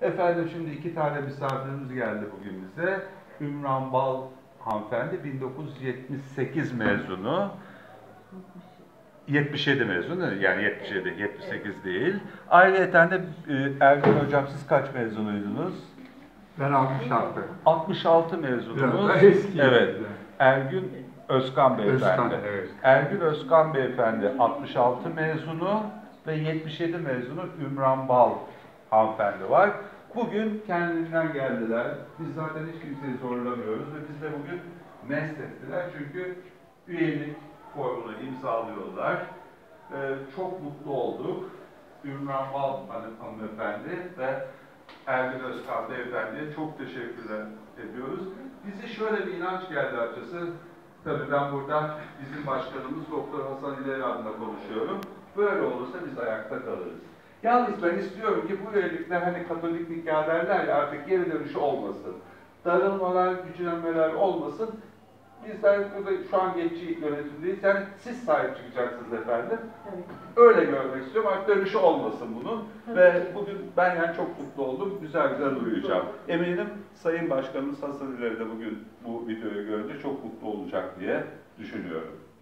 Efendim şimdi iki tane misafirimiz geldi bugün bize. Ümran Bal hanımefendi 1978 mezunu. 77 mezunu yani 77, 78 değil. Ayrıyeten de Ergün hocam siz kaç mezunuydunuz? Ben 66. 66 mezunumuz. Biraz daha eski. Evet. Ergün Özkan beyefendi. Özkan, evet. Ergün Özkan beyefendi 66 mezunu ve 77 mezunu Ümran Bal hanımefendi var. Bugün kendilerinden geldiler. Biz zaten hiç kimseyi zorlamıyoruz ve biz de bugün mest ettiler. Çünkü üyelik formunu imzalıyorlar. Çok mutlu olduk. Ümran Bal hanımefendi ve Ergün Özkan beyefendiye çok teşekkürler ediyoruz. Bize şöyle bir inanç geldi açıkçası. Tabii ben burada bizim başkanımız Doktor Hasan İleri adına konuşuyorum. Böyle olursa biz ayakta kalırız. Yalnız ben istiyorum ki bu üyelikler hani Katolik nikah derler ya artık geri dönüşü olmasın. Darılmalar, güçlenmeler olmasın. Bizler burada şu an geçici yönetimdeyiz. Yani siz sahip çıkacaksınız efendim. Evet. Öyle görmek istiyorum. Artık dönüşü olmasın bunun. Ve bugün ben yani çok mutlu oldum. Güzel güzel uyuyacağım. Eminim Sayın Başkanımız Hasan İleri de bugün bu videoyu görünce çok mutlu olacak diye düşünüyorum.